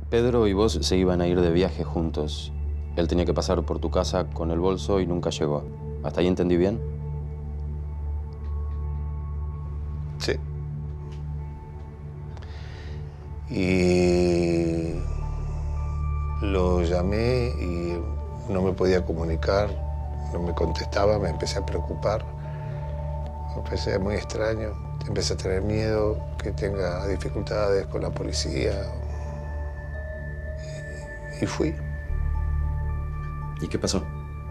Pedro y vos se iban a ir de viaje juntos. Él tenía que pasar por tu casa con el bolso y nunca llegó. ¿Hasta ahí entendí bien? Sí. Y lo llamé y no me podía comunicar, no me contestaba, me empecé a preocupar. Me empecé muy extraño, empecé a tener miedo que tenga dificultades con la policía. Y fui. ¿Y qué pasó?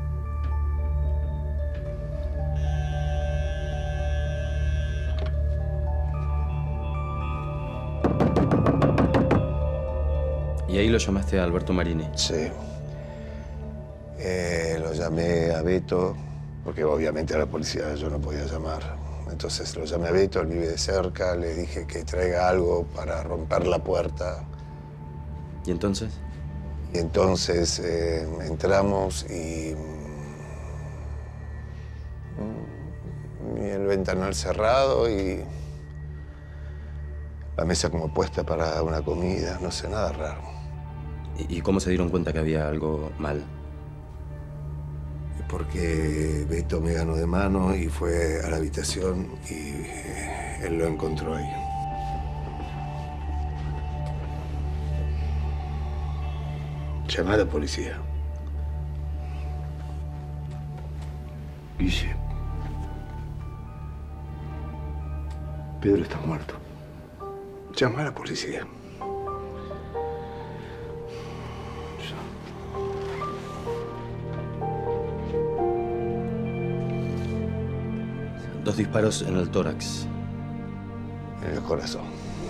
¿Y ahí lo llamaste a Alberto Marini? Sí. Lo llamé a Beto, porque obviamente a la policía yo no podía llamar. Entonces lo llamé a Beto, él vive de cerca, le dije que traiga algo para romper la puerta. ¿Y entonces? Y entonces entramos y el ventanal cerrado y la mesa como puesta para una comida, no sé, nada raro. ¿Y cómo se dieron cuenta que había algo mal? Porque Beto me ganó de mano y fue a la habitación y él lo encontró ahí. Llamé a la policía. Guille, Pedro está muerto. Llama a la policía. Dos disparos en el tórax. En el corazón.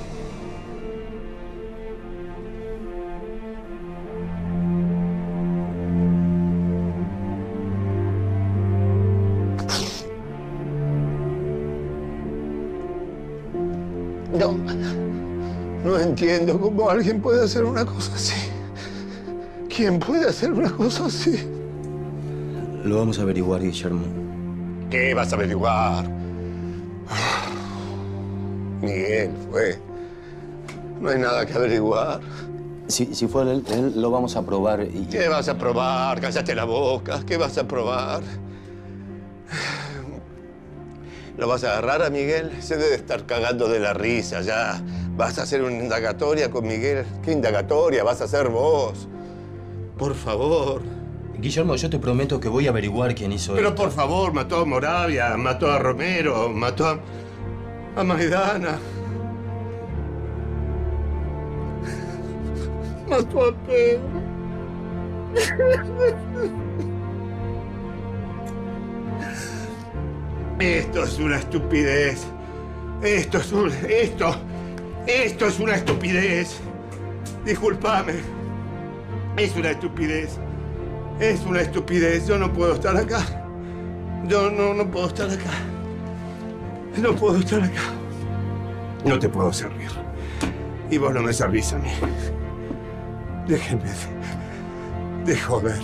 No entiendo cómo alguien puede hacer una cosa así. ¿Quién puede hacer una cosa así? Lo vamos a averiguar, Guillermo. ¿Qué vas a averiguar? Miguel fue. No hay nada que averiguar. Si fue él, lo vamos a probar y... ¿Qué vas a probar? Cállate la boca. ¿Qué vas a probar? ¿Lo vas a agarrar a Miguel? Se debe estar cagando de la risa ya. ¿Vas a hacer una indagatoria con Miguel? ¿Qué indagatoria vas a hacer vos? Por favor. Guillermo, yo te prometo que voy a averiguar quién hizo Pero esto. por favor, mató a Moravia, mató a Romero, mató a Maidana. Mató a Pedro. Esto es una estupidez. Esto es una estupidez. Discúlpame. Es una estupidez. Es una estupidez. Yo no puedo estar acá. Yo no puedo estar acá. No puedo estar acá. No te puedo servir. Y vos no me servís a mí. Déjenme de joder.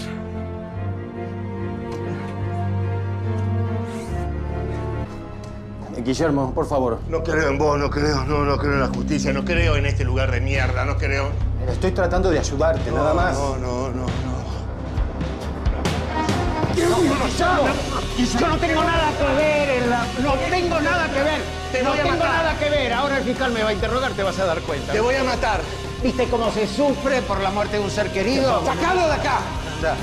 Guillermo, por favor. No creo en vos, no creo en la justicia, no creo en este lugar de mierda, no creo. Estoy tratando de ayudarte, nada más. No. Yo no tengo nada que ver no tengo nada que ver. No tengo nada que ver. Ahora el fiscal me va a interrogar, te vas a dar cuenta. Te voy a matar. ¿Viste cómo se sufre por la muerte de un ser querido? ¡Sacalo de acá! Anda.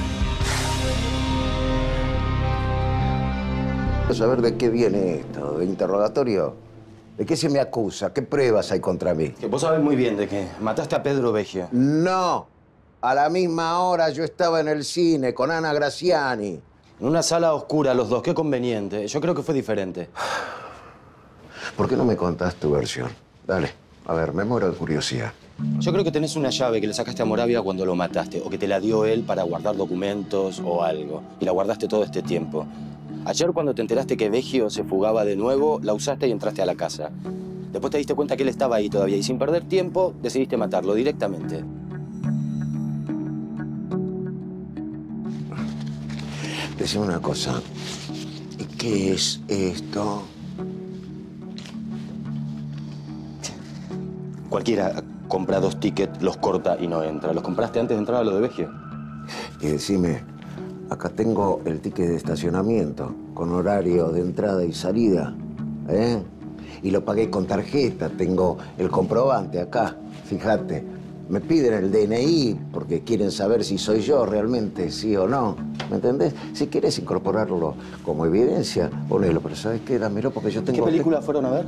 ¿Saber de qué viene esto? ¿De interrogatorio? ¿De qué se me acusa? ¿Qué pruebas hay contra mí? Que vos sabés muy bien de que mataste a Pedro Vecchio. No. A la misma hora yo estaba en el cine con Ana Graciani. En una sala oscura los dos, qué conveniente. Yo creo que fue diferente. ¿Por qué no me contás tu versión? Dale, a ver, me muero de curiosidad. Yo creo que tenés una llave que le sacaste a Moravia cuando lo mataste, o que te la dio él para guardar documentos o algo, y la guardaste todo este tiempo. Ayer, cuando te enteraste que Vecchio se fugaba de nuevo, la usaste y entraste a la casa. Después te diste cuenta que él estaba ahí todavía y sin perder tiempo decidiste matarlo directamente. Decime una cosa. ¿Y qué es esto? Cualquiera compra 2 tickets, los corta y no entra. ¿Los compraste antes de entrar a lo de Veggio? Y decime, acá tengo el ticket de estacionamiento, con horario de entrada y salida, ¿eh? Y lo pagué con tarjeta, tengo el comprobante acá, fíjate. Me piden el DNI porque quieren saber si soy yo realmente, sí o no, ¿me entendés? Si quieres incorporarlo como evidencia, ponelo, pero ¿sabes qué? Dámelo porque yo tengo... ¿Qué película fueron a ver?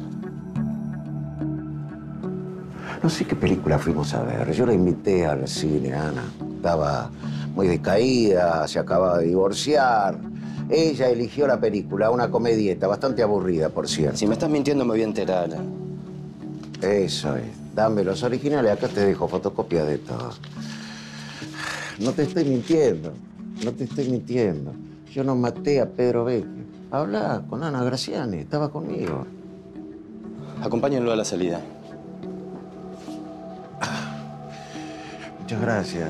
No sé qué película fuimos a ver. Yo la invité al cine, Ana. Estaba muy decaída, se acababa de divorciar. Ella eligió la película, una comedieta, bastante aburrida, por cierto. Si me estás mintiendo, me voy a enterar. Eso es. Dame los originales, acá te dejo fotocopia de todo. No te estoy mintiendo, no te estoy mintiendo. Yo no maté a Pedro Veggio. Habla con Ana Graciani, estaba conmigo. Acompáñenlo a la salida. Muchas gracias.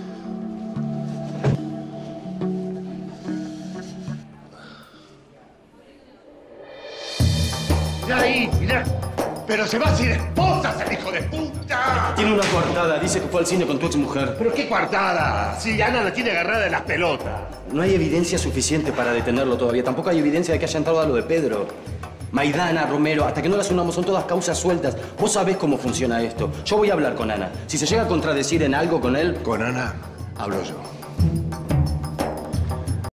Mirá ahí, mirá. Pero se va sin esposas, el hijo de puta. Tiene una coartada. Dice que fue al cine con tu exmujer. ¿Pero qué coartada? Si Ana la tiene agarrada de las pelotas. No hay evidencia suficiente para detenerlo todavía. Tampoco hay evidencia de que haya entrado a lo de Pedro. Maidana, Romero, hasta que no las unamos son todas causas sueltas. Vos sabés cómo funciona esto. Yo voy a hablar con Ana. Si se llega a contradecir en algo con él... Con Ana hablo yo.